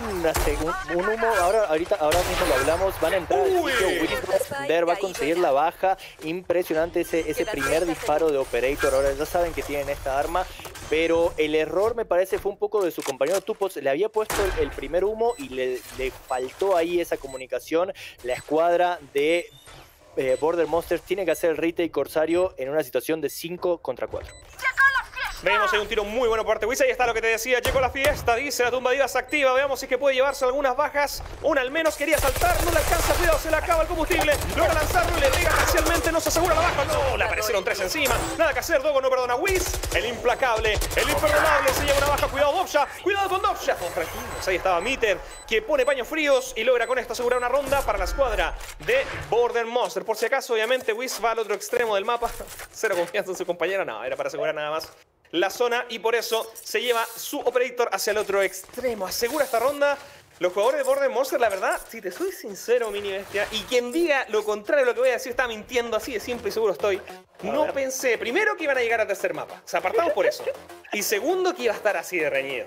un humo, ahora mismo lo hablamos, van a entrar al sitio, va a conseguir la baja, impresionante ese primer disparo de Operator. Ahora ya saben que tienen esta arma, pero el error me parece fue un poco de su compañero Tupos. Le había puesto el primer humo y le faltó ahí esa comunicación. La escuadra de Border Monsters tiene que hacer el retake Corsario en una situación de 5 contra 4. Vemos, hay un tiro muy bueno por parte de Wiz. Ahí está lo que te decía. Llegó la fiesta, dice la tumba divas se activa. Veamos si es que puede llevarse algunas bajas. Una al menos, quería saltar, no le alcanza. Cuidado, se le acaba el combustible. Logra lanzarlo y le pega parcialmente. No se asegura la baja. No, le aparecieron 3 encima. Nada que hacer. Dogo no perdona a Wiz. El implacable, el imperdonable se lleva una baja. Cuidado, Dobsha. Cuidado con Dobsha. Tranquilos. Ahí estaba Meathead, que pone paños fríos y logra con esto asegurar una ronda para la escuadra de Border Monster. Por si acaso, obviamente, Wiz va al otro extremo del mapa. Cero confianza en su compañero. No, era para asegurar nada más la zona y por eso se lleva su Operator hacia el otro extremo. Asegura esta ronda. Los jugadores de Border Monster, la verdad, si te soy sincero, mini bestia, y quien diga lo contrario de lo que voy a decir está mintiendo, así de simple y seguro estoy. No pensé, primero, que iban a llegar al tercer mapa. O sea, apartamos por eso. Y segundo, que iba a estar así de reñido.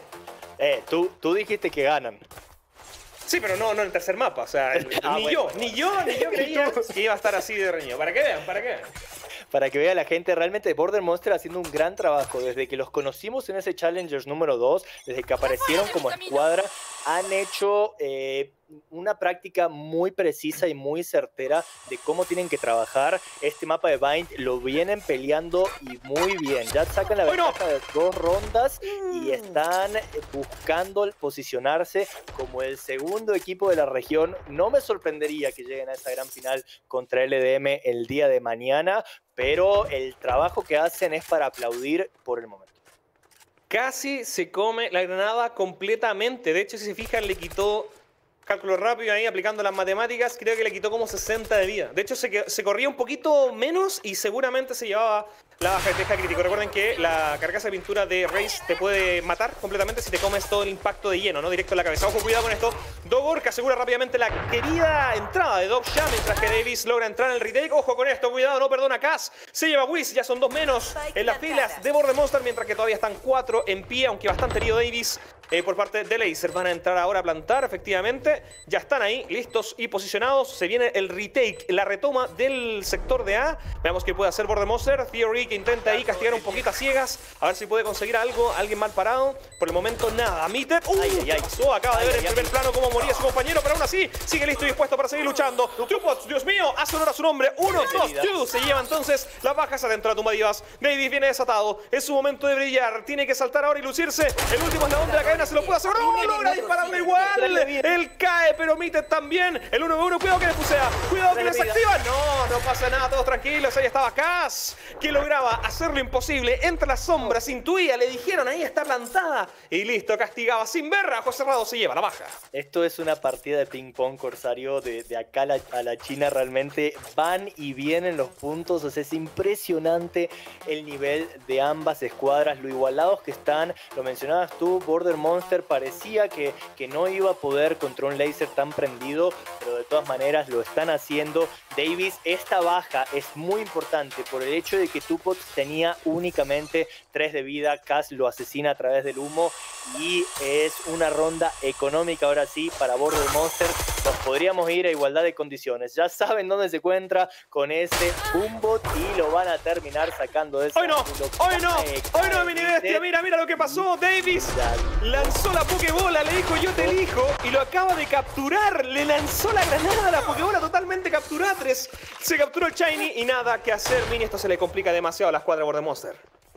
Tú dijiste que ganan. Sí, pero no en el tercer mapa. O sea, ni yo creía que iba a estar así de reñido. Para que vean. Para que vea la gente, realmente Border Monster haciendo un gran trabajo. Desde que los conocimos en ese Challengers número 2, desde que aparecieron como escuadra, han hecho una práctica muy precisa y muy certera de cómo tienen que trabajar. Este mapa de Bind lo vienen peleando y muy bien. Ya sacan la ventaja de 2 rondas y están buscando posicionarse como el segundo equipo de la región. No me sorprendería que lleguen a esa gran final contra LDM el día de mañana, pero el trabajo que hacen es para aplaudir por el momento. Casi se come la granada completamente. De hecho, si se fijan, le quitó, cálculo rápido ahí, aplicando las matemáticas, creo que le quitó como 60 de vida. De hecho, se corría un poquito menos y seguramente se llevaba la baja de teja crítico. Recuerden que la carcasa de pintura de Raze te puede matar completamente si te comes todo el impacto de lleno, ¿no? Directo en la cabeza. Ojo, cuidado con esto. Dogor, que asegura rápidamente la querida entrada de Dobsha, mientras que Davis logra entrar en el retake. Ojo con esto, cuidado, no perdona Kaz. Se lleva Wiz, ya son 2 menos en las filas de Border Monster, mientras que todavía están 4 en pie, aunque bastante herido Davis. Por parte de Laser van a entrar ahora a plantar, efectivamente. Ya están ahí, listos y posicionados. Se viene el retake, la retoma del sector de A. Veamos qué puede hacer Border Monster. Theory Fury que intenta ahí castigar un poquito a ciegas. A ver si puede conseguir algo. Alguien mal parado. Por el momento nada. Meter. Pasó. Acaba de ver en primer plano cómo moría su compañero. Pero aún así sigue listo y dispuesto para seguir luchando. Tupots, Dios mío, hace honor a su nombre. 1, 2, 2. Se lleva entonces las bajas adentro de la tumba divas. Davis viene desatado. Es su momento de brillar. Tiene que saltar ahora y lucirse. El último eslabón de la cadena se lo puede asegurar. ¡No! Logra dispararle igual. Él cae, pero Meter también. El 1v1. Cuidado que le pusea. Cuidado que les activa. No, no pasa nada. Todos tranquilos. Ahí estaba Cass, que lograba hacer lo imposible. Entre las sombras, intuía. Le dijeron ahí está plantada. Y listo, castigaba sin ver. A ojos cerrados se lleva la baja. Esto es una partida de ping pong, Corsario. De acá a la China realmente van y vienen los puntos. O sea, es impresionante el nivel de ambas escuadras, lo igualados que están. Lo mencionabas tú, Border Monster parecía que no iba a poder contra un laser tan prendido, pero de todas maneras lo están haciendo. Davis, esta baja es muy importante por el hecho de que Tupots tenía únicamente 3 de vida. Cass lo asesina a través del humo y es una ronda económica ahora sí para Border Monster. Nos podríamos ir a igualdad de condiciones. Ya saben dónde se encuentra con ese Boombot y lo van a terminar sacando de ese. ¡Hoy no! ¡Hoy no! ¡Hoy no, mini bestia! Mira lo que pasó. Davis lanzó la Pokébola, le dijo yo te elijo y lo acaba de capturar. Le lanzó la granada a la Pokébola totalmente capturada. Se capturó el Shiny y nada que hacer, Mini. Esto se le complica demasiado a la escuadra Border Monster.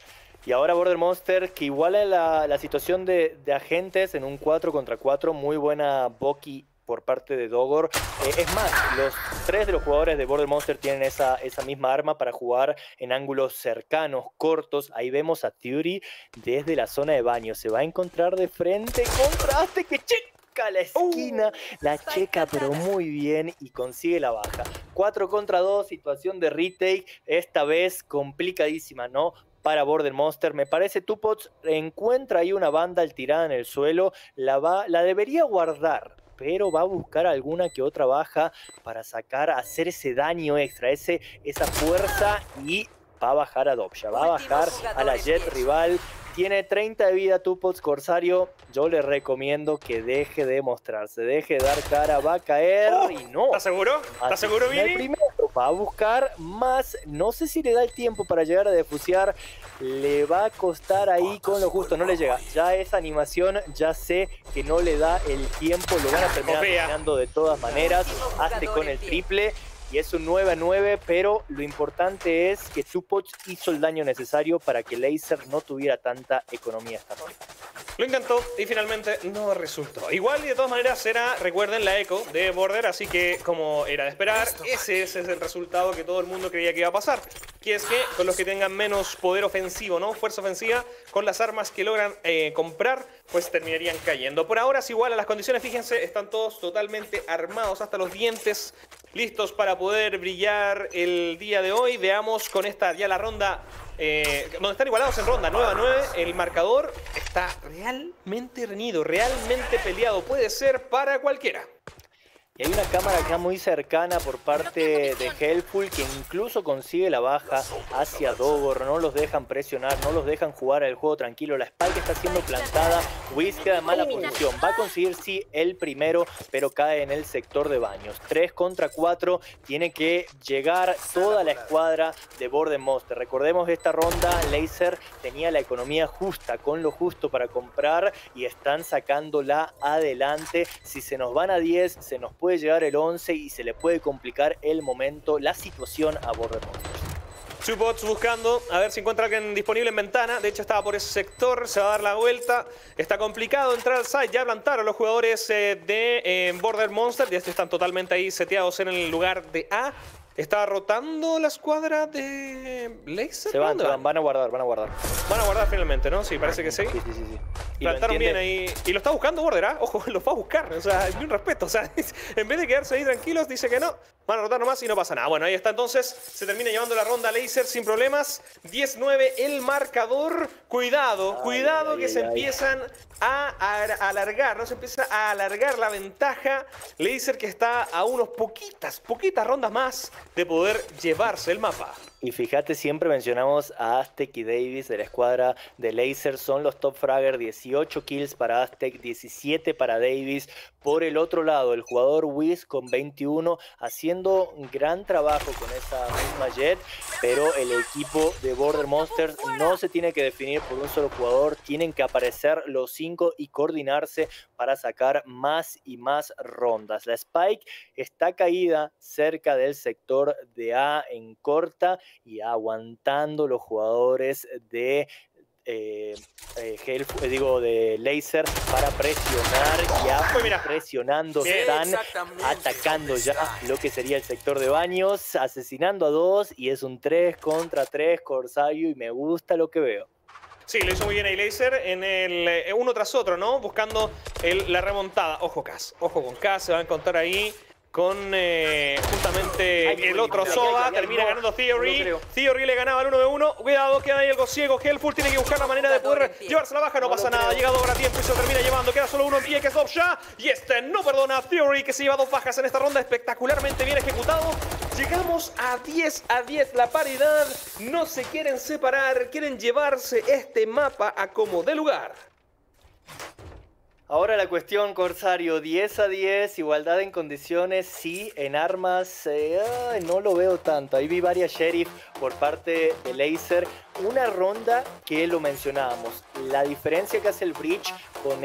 Y ahora Border Monster que iguala la situación de agentes en un 4 contra 4. Muy buena Boki por parte de Dogor. Es más, los 3 de los jugadores de Border Monster tienen esa misma arma para jugar en ángulos cercanos, cortos. Ahí vemos a Fury desde la zona de baño. Se va a encontrar de frente contra Aztec que checa la esquina. La checa pero muy bien y consigue la baja. 4 contra 2, situación de retake. Esta vez complicadísima, ¿no? Para Border Monster. Me parece Tupots encuentra ahí una Vandal tirada en el suelo. La debería guardar, pero va a buscar alguna que otra baja para hacer ese daño extra, esa fuerza, y va a bajar a Dobja, va a bajar a la Jet rival. Tiene 30 de vida Tupots, Corsario. Yo le recomiendo que deje de mostrarse, deje de dar cara, va a caer y no. ¿Estás seguro? ¿Estás seguro, Vini? El primero va a buscar más, no sé si le da el tiempo para llegar a defusear, le va a costar ahí con lo justo, no le llega. Ya esa animación, ya sé que no le da el tiempo, lo van a terminar terminando de todas maneras, hazte con el triple. Y es un 9-9, pero lo importante es que Tupots hizo el daño necesario para que Laser no tuviera tanta economía esta ronda. Lo intentó y finalmente no resultó. Igual y de todas maneras era, recuerden, la eco de Border, así que como era de esperar, ese es el resultado que todo el mundo creía que iba a pasar. Que es que con los que tengan menos poder ofensivo, ¿no? Fuerza ofensiva, con las armas que logran comprar, pues terminarían cayendo. Por ahora es igual a las condiciones, fíjense, están todos totalmente armados hasta los dientes, listos para poder brillar el día de hoy. Veamos con esta ya la ronda, donde están igualados en ronda 9-9, el marcador está realmente reñido, realmente peleado, puede ser para cualquiera. Y hay una cámara acá muy cercana por parte de Helpful que incluso consigue la baja hacia Dogor. No los dejan presionar, no los dejan jugar el juego tranquilo. La Spike está siendo plantada. Wiz queda en mala posición. Va a conseguir sí el primero, pero cae en el sector de baños. 3 contra 4. Tiene que llegar toda la escuadra de Border Monster. Recordemos esta ronda, Laser tenía la economía justa, con lo justo para comprar y están sacándola adelante. Si se nos van a 10, se nos puede llegar el 11 y se le puede complicar el momento, la situación a Border Monster. Tupots buscando a ver si encuentra alguien disponible en ventana. De hecho estaba por ese sector, se va a dar la vuelta. Está complicado entrar al site, ya plantaron los jugadores de Border Monster. Ya están totalmente ahí seteados en el lugar de A. Está rotando la escuadra de Laser. Se van a guardar. Van a guardar finalmente, ¿no? Sí, parece que sí. Sí. Plantaron bien ahí. Y lo está buscando Border, ¿ah? Ojo, lo va a buscar. O sea, ni un respeto. O sea, en vez de quedarse ahí tranquilos, dice que no. Van a rotar nomás y no pasa nada. Bueno, ahí está entonces. Se termina llevando la ronda Laser sin problemas. 10-9 el marcador. Cuidado que se empiezan a alargar. No se empieza a alargar la ventaja. Laser que está a unos poquitas rondas más de poder llevarse el mapa. Y fíjate, siempre mencionamos a Aztec y Davis de la escuadra de Laser. Son los top fragger, 18 kills para Aztec, 17 para Davis. Por el otro lado, el jugador Wiz con 21, haciendo un gran trabajo con esa misma Jet. Pero el equipo de Border Monsters no se tiene que definir por un solo jugador. Tienen que aparecer los 5 y coordinarse para sacar más y más rondas. La Spike está caída cerca del sector de A en corta, y aguantando los jugadores de de Laser para presionar. Ya presionando, están atacando ya lo que sería el sector de baños, asesinando a 2, y es un 3 contra 3 Corsario, y me gusta lo que veo. Sí, lo hizo muy bien ahí Laser en el uno tras otro, ¿no? Buscando la remontada. Ojo Kaz, ojo con Kaz, se va a encontrar ahí con justamente el otro Soba. Termina ganando Theory. Theory le ganaba el 1v1. Cuidado, queda ahí algo ciego. Helful tiene que buscar la manera de poder llevarse la baja. No pasa nada. Ha llegado ahora a tiempo y se lo termina llevando. Queda solo uno en pie, que es Dobsha. Y este no perdona a Theory, que se lleva 2 bajas en esta ronda. Espectacularmente bien ejecutado. Llegamos a 10 a 10 la paridad. No se quieren separar. Quieren llevarse este mapa a como de lugar. Ahora la cuestión, Corsario, 10 a 10, igualdad en condiciones, sí, en armas, no lo veo tanto. Ahí vi varias Sheriff por parte de Laser. Una ronda que lo mencionábamos, la diferencia que hace el Breach con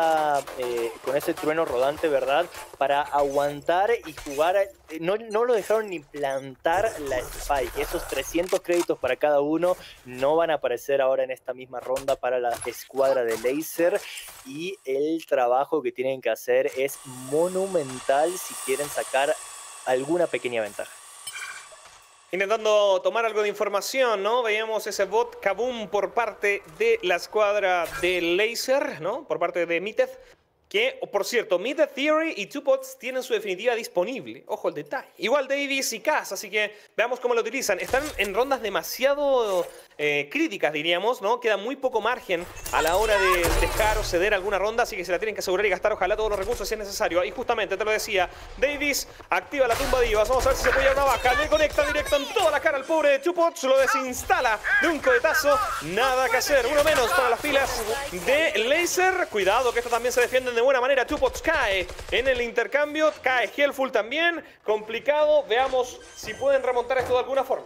ese trueno rodante, ¿verdad? Para aguantar y jugar, no lo dejaron ni plantar la Spike. Esos 300 créditos para cada uno no van a aparecer ahora en esta misma ronda para la escuadra de Laser. Y el trabajo que tienen que hacer es monumental si quieren sacar alguna pequeña ventaja. Intentando tomar algo de información, ¿no? Veíamos ese bot Kaboom por parte de la escuadra de Laser, ¿no? Por parte de Miteth. Que, por cierto, Miteth, Theory y Tupots tienen su definitiva disponible. Ojo el detalle. Igual Davis y Kaz, así que veamos cómo lo utilizan. Están en rondas demasiado críticas, diríamos, ¿no? Queda muy poco margen a la hora de dejar o ceder alguna ronda, así que se la tienen que asegurar y gastar, ojalá, todos los recursos si es necesario. Ahí justamente, te lo decía, Davis activa la tumba divas. Vamos a ver si se puede llevar una baja. Le conecta directo en toda la cara al pobre Tupots. Lo desinstala de un cohetazo. Nada que hacer. Uno menos para las filas de Laser. Cuidado, que esto también se defienden de buena manera. Tupots cae en el intercambio. Cae Helful también. Complicado. Veamos si pueden remontar esto de alguna forma.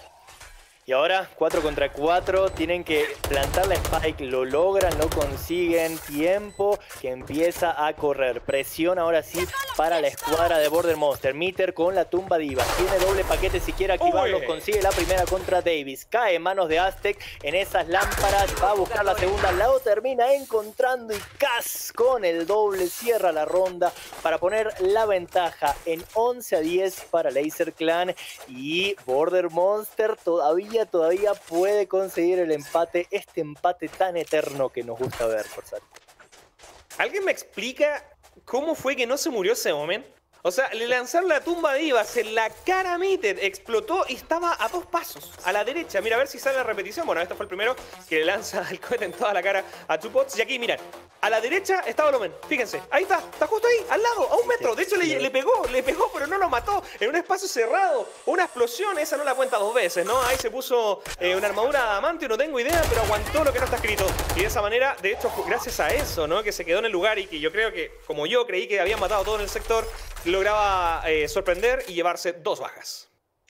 Y ahora 4 contra 4, tienen que plantar la Spike, lo logran, lo consiguen, tiempo que empieza a correr, presión ahora sí para la escuadra de Border Monster. Meter con la tumba diva, tiene doble paquete si quiere activarlo, consigue la primera contra Davis, cae en manos de Aztec en esas lámparas, va a buscar la segunda, lo termina encontrando y Kaz con el doble cierra la ronda para poner la ventaja en 11 a 10 para Laser Clan, y Border Monster todavía puede conseguir el empate, este empate tan eterno que nos gusta ver, Corsario. ¿Alguien me explica cómo fue que no se murió ese momento? O sea, le lanzaron la tumba divas en la cara a Miteth, explotó y estaba a 2 pasos, a la derecha. Mira, a ver si sale la repetición. Bueno, este fue el primero que le lanza el cohete en toda la cara a Tupots. Y aquí, miren, a la derecha estaba Lomen. Fíjense, ahí está justo ahí, al lado, a 1 metro. De hecho, le pegó, pero no lo mató. En un espacio cerrado, una explosión, esa no la cuenta 2 veces, ¿no? Ahí se puso una armadura de adamantio, no tengo idea, pero aguantó lo que no está escrito. Y de esa manera, de hecho, gracias a eso, ¿no? Que se quedó en el lugar y que yo creo que, como yo creí que habían matado todo en el sector, lograba sorprender y llevarse 2 bajas.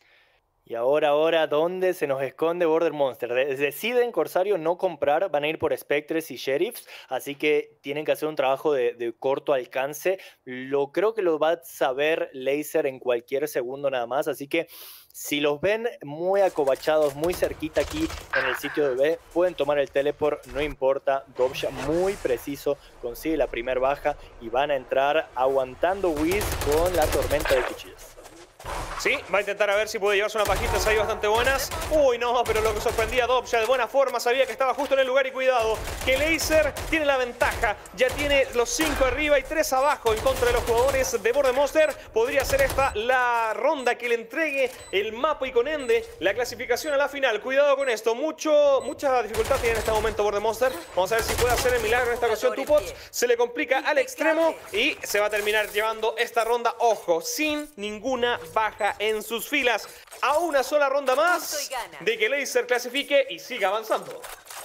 Y ahora, ¿dónde se nos esconde Border Monster? Deciden, Corsario, no comprar, van a ir por Spectres y Sheriffs, así que tienen que hacer un trabajo de corto alcance. Creo que lo va a saber Laser en cualquier segundo nada más, así que si los ven muy acobachados, muy cerquita aquí en el sitio de B, pueden tomar el teleport, no importa. Dobsha muy preciso, consigue la primera baja y van a entrar aguantando Wiz con la tormenta de cuchillos. Sí, va a intentar a ver si puede llevarse unas bajitas ahí bastante buenas. Uy, no, pero lo que sorprendía a Dobsha de buena forma, sabía que estaba justo en el lugar y cuidado, que Laser tiene la ventaja, ya tiene los 5 arriba y 3 abajo en contra de los jugadores de Border Monster. Podría ser esta la ronda que le entregue el mapa y con ende la clasificación a la final. Cuidado con esto, mucha dificultad tiene en este momento Border Monster. Vamos a ver si puede hacer el milagro en esta ocasión. Tupots se le complica al extremo y se va a terminar llevando esta ronda, ojo, sin ninguna baja en sus filas. A una sola ronda más de que Laser clasifique y siga avanzando.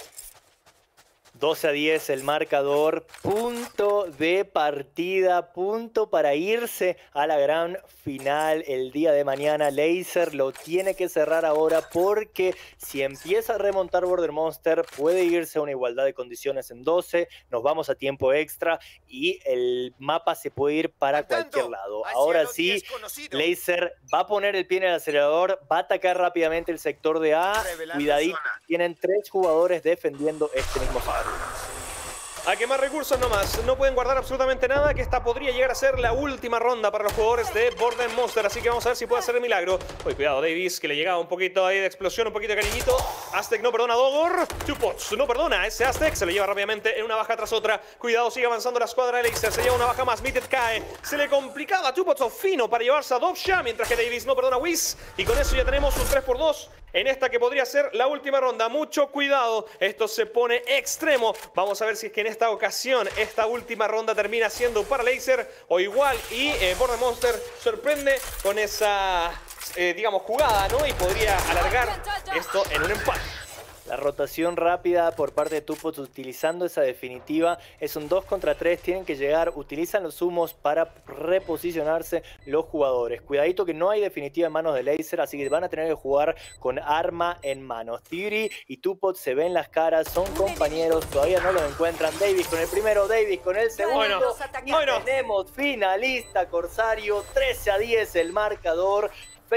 12-10 el marcador, punto de partida, punto para irse a la gran final el día de mañana. Laser lo tiene que cerrar ahora porque si empieza a remontar Border Monster puede irse a una igualdad de condiciones en 12, nos vamos a tiempo extra y el mapa se puede ir para cualquier lado. Ahora sí, Laser va a poner el pie en el acelerador, va a atacar rápidamente el sector de A. Cuidadito, tienen 3 jugadores defendiendo este mismo faro. A quemar recursos nomás, no pueden guardar absolutamente nada, que esta podría llegar a ser la última ronda para los jugadores de Border Monster, así que vamos a ver si puede hacer el milagro. Uy, cuidado Davis, que le llegaba un poquito ahí de explosión, un poquito de cariñito. Aztec no perdona a Dogor, Tupots no perdona, ese Aztec se le lleva rápidamente en una baja tras otra. Cuidado, sigue avanzando la escuadra de Laser, se lleva una baja más, Mitted cae, se le complicaba a Tupots fino para llevarse a Dovsha, mientras que Davis no perdona a Whis, y con eso ya tenemos un 3-por-2 en esta que podría ser la última ronda. Mucho cuidado, esto se pone extremo. Vamos a ver si es que en esta ocasión esta última ronda termina siendo para Laser o igual y Border Monster sorprende con esa digamos jugada, ¿no? Y podría alargar esto en un empate. La rotación rápida por parte de Tupots utilizando esa definitiva es un 2 contra 3, tienen que llegar, utilizan los humos para reposicionarse los jugadores. Cuidadito que no hay definitiva en manos de Laser, así que van a tener que jugar con arma en manos. Theory y Tupots se ven las caras, son compañeros, todavía no los encuentran. Davis con el primero, Davis con el segundo. Bueno. Tenemos finalista Corsario, 13-10 el marcador.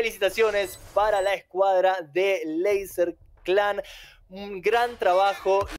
Felicitaciones para la escuadra de Laser Clan. Un gran trabajo.